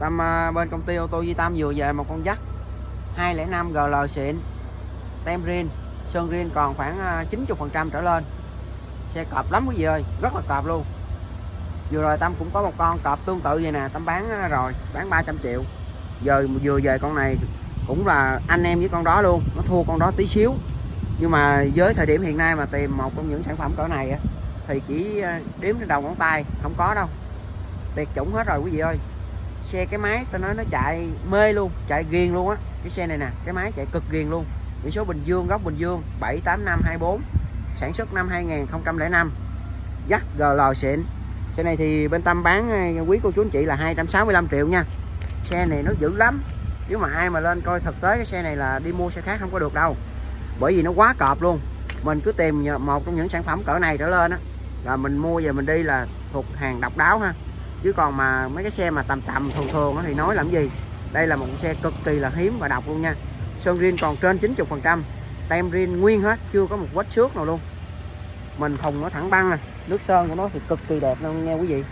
Tâm bên công ty ô tô Duy Tâm vừa về một con dắt 205 GL xịn, tem rin, sơn rin còn khoảng 90% trở lên. Xe cọp lắm quý vị ơi, rất là cọp luôn. Vừa rồi Tâm cũng có một con cọp tương tự vậy nè, Tâm bán rồi, bán 300 triệu. Giờ vừa về con này cũng là anh em với con đó luôn, nó thua con đó tí xíu. Nhưng mà với thời điểm hiện nay mà tìm một trong những sản phẩm cỡ này thì chỉ đếm trên đầu ngón tay, không có đâu. Tuyệt chủng hết rồi quý vị ơi. Xe cái máy tôi nói nó chạy mê luôn, chạy ghiền luôn á. Cái xe này nè, cái máy chạy cực ghiền luôn. Biển số Bình Dương, gốc Bình Dương 78524, sản xuất năm 2005, dắt GL xịn. Xe này thì bên Tâm bán quý cô chú anh chị là 265 triệu nha. Xe này nó dữ lắm. Nếu mà ai mà lên coi thực tế cái xe này là đi mua xe khác không có được đâu. Bởi vì nó quá cọp luôn. Mình cứ tìm một trong những sản phẩm cỡ này trở lên á là mình mua về mình đi là thuộc hàng độc đáo ha. Chứ còn mà mấy cái xe mà tầm thường thường thì nói làm gì. Đây là một xe cực kỳ là hiếm và độc luôn nha. Sơn rin còn trên 90%, tem rin nguyên hết, chưa có một vết xước nào luôn. Mình thùng nó thẳng băng nè, nước sơn của nó thì cực kỳ đẹp luôn nha quý vị.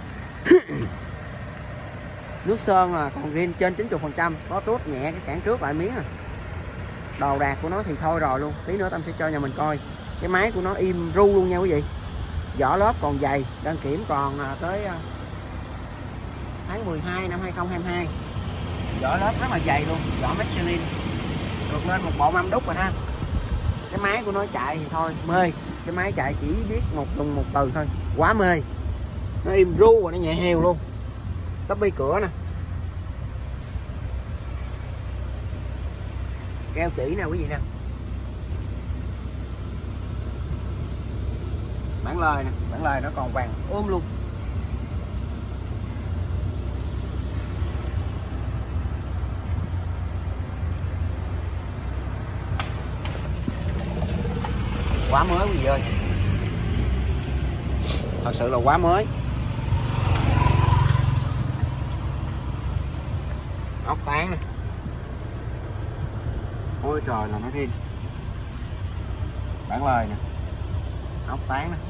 Nước sơn là còn rin trên 90%, có tuốt nhẹ cái cản trước lại miếng à. Đồ đạc của nó thì thôi rồi luôn, tí nữa Tâm sẽ cho nhà mình coi. Cái máy của nó im ru luôn nha quý vị. Vỏ lớp còn dày, đăng kiểm còn tới tháng 12 năm 2022. Vỏ lớp rất là dày luôn, vỏ Michelin. Được lên một bộ mâm đúc rồi ha. Cái máy của nó chạy thì thôi mê. Cái máy chạy chỉ biết dùng một từ thôi, quá mê. Nó im ru và nó nhẹ heo luôn. Tắp bi cửa nè, keo chỉ nè quý vị nè. Bản lời nè, bản lời nó còn vàng luôn. Quá mới quý vị ơi, thật sự là quá mới. Ốc tán nè, ôi trời là nó riêng. Bản lời nè, ốc tán nè,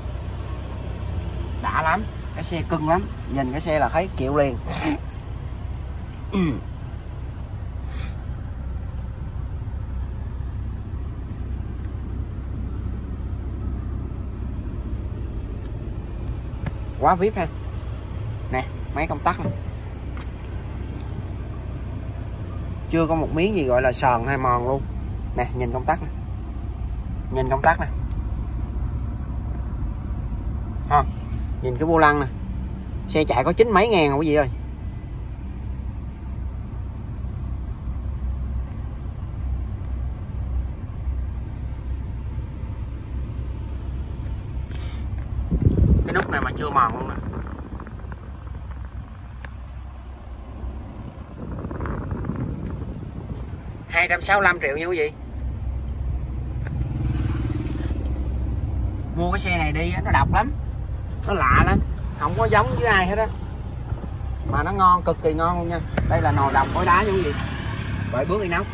đã lắm. Cái xe cưng lắm, nhìn cái xe là thấy chịu liền. Quá vip ha. Nè, máy công tắc nè. Chưa có một miếng gì gọi là sờn hay mòn luôn. Nè, nhìn công tắc nè. Nhìn công tắc nè. Ha, nhìn cái vô lăng nè. Xe chạy có 9 mấy ngàn rồi quý vị ơi. Cái nút này mà chưa mòn luôn nè. $265 triệu nha quý vị. Mua cái xe này đi nó độc lắm, nó lạ lắm, không có giống với ai hết á, mà nó ngon, cực kỳ ngon luôn nha. Đây là nồi đồng khối đá nha quý vị, bởi bước inox,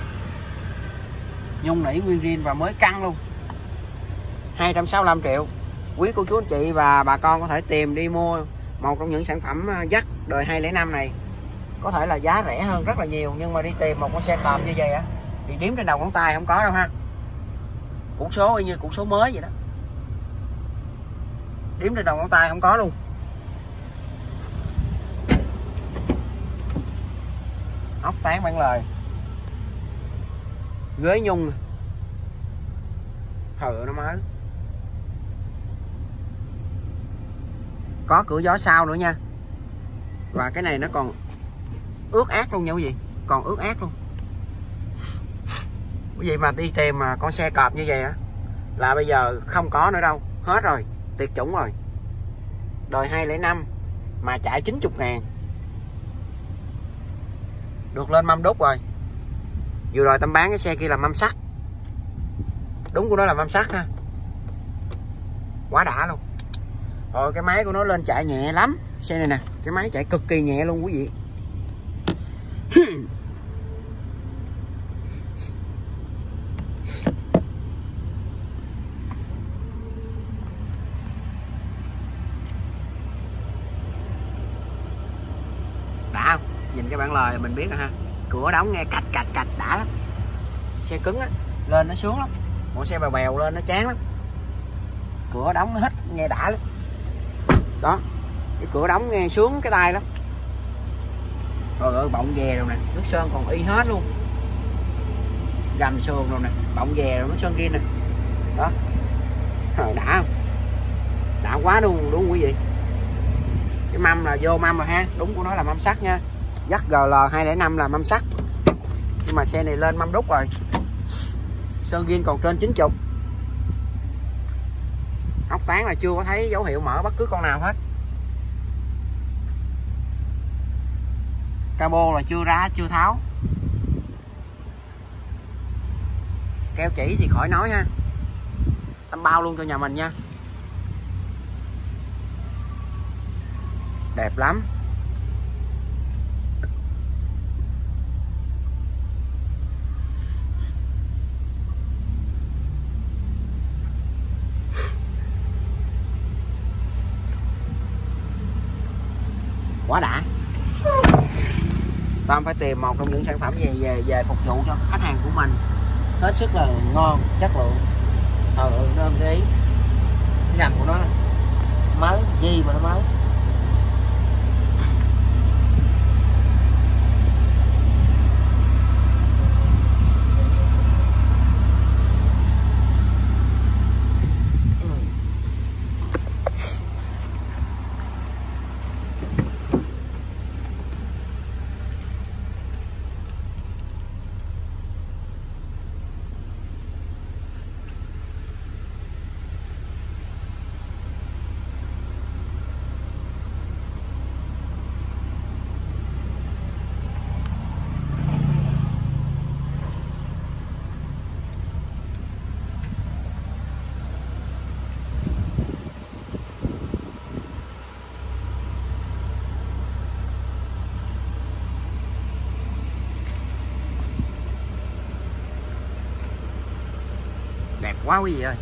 nhung nỉ nguyên zin và mới căng luôn. 265 triệu. Quý cô chú anh chị và bà con có thể tìm đi mua một trong những sản phẩm dắt đời 205 này. Có thể là giá rẻ hơn rất là nhiều, nhưng mà đi tìm một con xe cọp như vậy á thì đếm trên đầu ngón tay không có đâu ha. Củ số y như củ số mới vậy đó, đếm trên đầu ngón tay không có luôn. Ốc tán bản lời, ghế nhung, hừ nó mới, có cửa gió sau nữa nha. Và cái này nó còn ướt át luôn nha quý vị, còn ướt át luôn. Quý vị mà đi tìm mà con xe cọp như vậy á là bây giờ không có nữa đâu, hết rồi, tuyệt chủng rồi. Đời 205 mà chạy 90 ngàn, được lên mâm đúc rồi. Vừa rồi Tâm bán cái xe kia là mâm sắt, đúng của nó là mâm sắt ha, quá đã luôn. Rồi cái máy của nó lên chạy nhẹ lắm. Xe này nè, cái máy chạy cực kỳ nhẹ luôn quý vị. Đã Nhìn cái bản lời là mình biết rồi ha. Cửa đóng nghe cạch cạch cạch đã lắm. Xe cứng á, lên nó sướng lắm. Còn xe bèo bèo lên nó chán lắm. Cửa đóng nó hít nghe đã lắm. Đó, cái cửa đóng nghe sướng cái tay lắm. Rồi bọng dè rồi nè, nước sơn còn y hết luôn. Gầm sườn rồi nè, bọng dè rồi, nước sơn kia nè. Đó. Đã không? Đã quá luôn đúng không quý vị? Cái mâm là vô mâm rồi ha, đúng của nó là mâm sắt nha. Dắt GL 205 là mâm sắt. Nhưng mà xe này lên mâm đúc rồi. Sơn zin còn trên 90. Ốc tán là chưa có thấy dấu hiệu mở bất cứ con nào hết. Cabo là chưa ra, chưa tháo. Keo chỉ thì khỏi nói ha. Tăm bao luôn cho nhà mình nha. Đẹp lắm. Quá đã. Tâm phải tìm một trong những sản phẩm về phục vụ cho khách hàng của mình hết sức là ngon, chất lượng. Nó cái gầm của nó này. Mới gì mà nó mới. Đẹp quá quý vị ơi.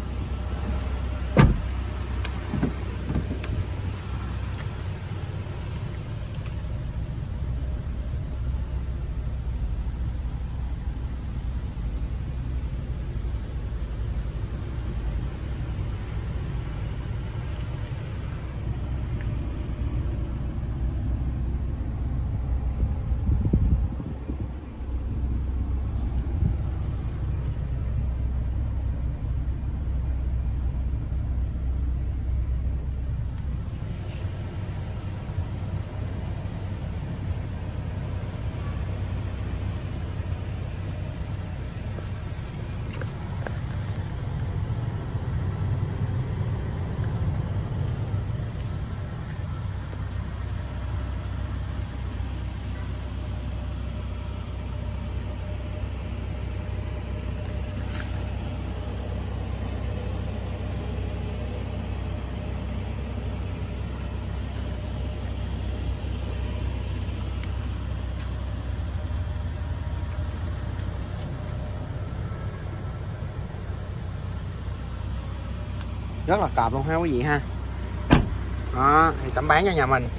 Rất là cọp luôn ha quý vị ha. Đó, thì Tâm bán cho nhà mình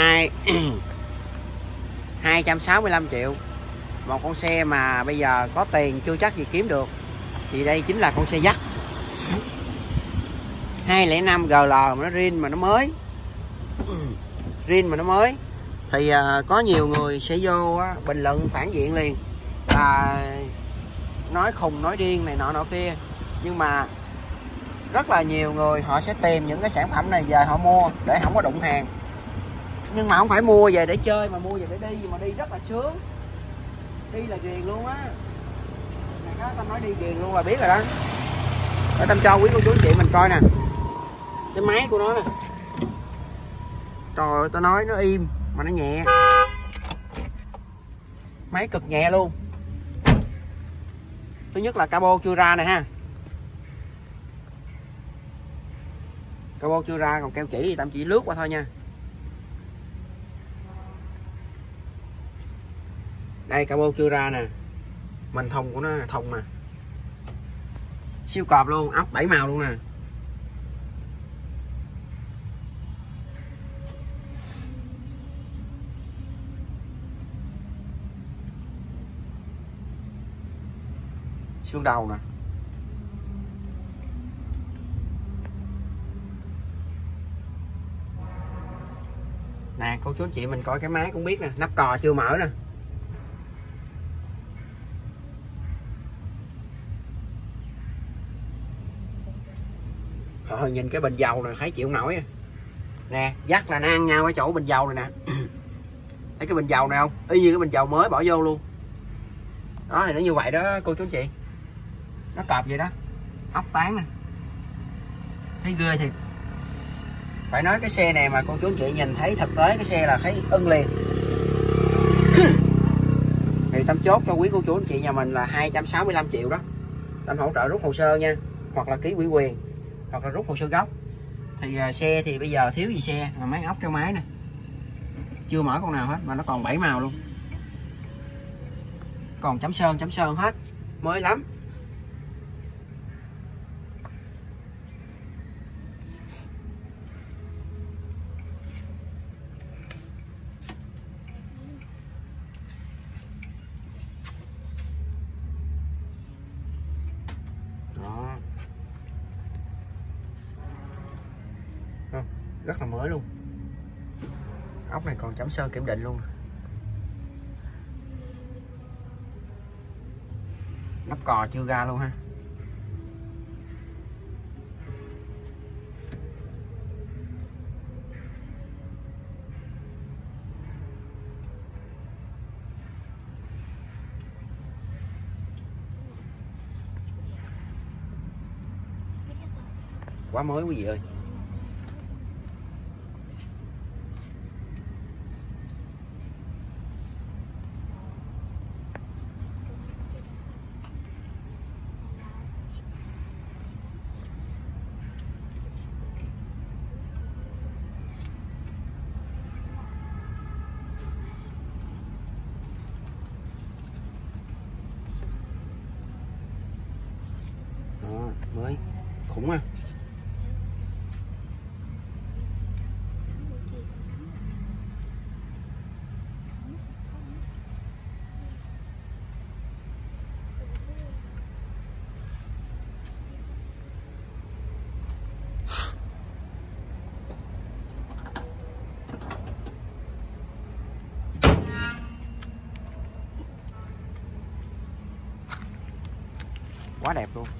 265 triệu. Một con xe mà bây giờ có tiền chưa chắc gì kiếm được. Thì đây chính là con xe dắt 205 GL mà nó zin mà nó mới. Zin mà nó mới. Thì có nhiều người sẽ vô bình luận phản diện liền là nói khùng nói điên này nọ kia. Nhưng mà rất là nhiều người họ sẽ tìm những cái sản phẩm này về họ mua để không có đụng hàng. Nhưng mà không phải mua về để chơi, mà mua về để đi, mà đi rất là sướng. Đi là ghiền luôn á. Này đó, Tâm nói đi ghiền luôn là biết rồi đó. Để Tâm cho quý cô chú anh chị mình coi nè. Cái máy của nó nè. Trời ơi, tôi nói nó im mà nó nhẹ. Máy cực nhẹ luôn. Thứ nhất là cabo chưa ra nè ha. Cabo chưa ra, còn keo chỉ thì Tâm chỉ lướt qua thôi nha. Đây cabo chưa ra nè. Mình thùng của nó thùng nè. Siêu cọp luôn, ốc 7 màu luôn nè. xương đầu nè. Nè cô chú anh chị mình coi cái máy cũng biết nè, nắp cò chưa mở nè. Nhìn cái bình dầu này thấy chịu nổi. Nè dắt là nó ăn nhau ở chỗ bình dầu này nè. Thấy cái bình dầu này không, y như cái bình dầu mới bỏ vô luôn đó. Thì nó như vậy đó cô chú anh chị, nó cọp vậy đó, ốc tán nè, thấy ghê thiệt. Phải nói cái xe này mà cô chú anh chị nhìn thấy thực tế cái xe là thấy ưng liền. Thì Tâm chốt cho quý cô chú anh chị nhà mình là 265 triệu đó. Tâm hỗ trợ rút hồ sơ nha, hoặc là ký ủy quyền, hoặc là rút hồ sơ gốc. Thì xe thì bây giờ thiếu gì xe mà mấy ốc trong máy nè, chưa mở con nào hết mà nó còn 7 màu luôn, còn chấm sơn hết, mới lắm. Đó. Rất là mới luôn. Ốc này còn chấm sơn kiểm định luôn. Nắp cò chưa ra luôn ha. Quá mới quý vị ơi. Đó, mới khủng ha. Quá đẹp luôn.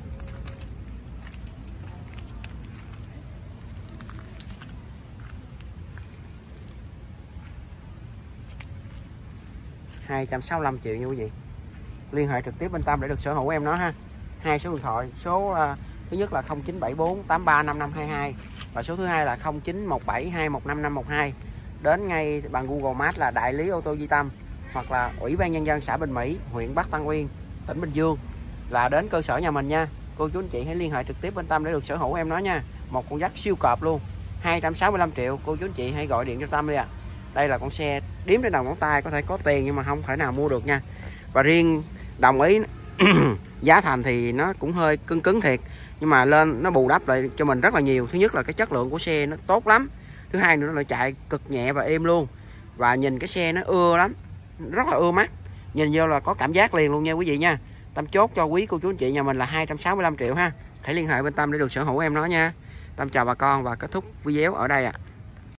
$265 triệu nha quý vị. Liên hệ trực tiếp bên Tâm để được sở hữu em nó ha. Hai số điện thoại, số thứ nhất là 0974 835522 và số thứ hai là 0917 215512. Đến ngay bằng Google Maps là đại lý ô tô Duy Tâm, hoặc là Ủy ban nhân dân xã Bình Mỹ, huyện Bắc Tân Uyên, tỉnh Bình Dương, là đến cơ sở nhà mình nha. Cô chú anh chị hãy liên hệ trực tiếp bên Tâm để được sở hữu em nó nha. Một con dắt siêu cọp luôn, 265 triệu. Cô chú anh chị hãy gọi điện cho Tâm đi ạ. Đây là con xe đếm trên đầu ngón tay, có thể có tiền nhưng mà không thể nào mua được nha. Và riêng đồng ý giá thành thì nó cũng hơi cứng thiệt, nhưng mà lên nó bù đắp lại cho mình rất là nhiều. Thứ nhất là cái chất lượng của xe nó tốt lắm, thứ hai nữa là chạy cực nhẹ và êm luôn, và nhìn cái xe nó ưa lắm, rất là ưa mắt, nhìn vô là có cảm giác liền luôn nha quý vị nha. Tâm chốt cho quý cô chú anh chị nhà mình là 265 triệu ha. Hãy liên hệ bên Tâm để được sở hữu em nó nha. Tâm chào bà con và kết thúc video ở đây ạ.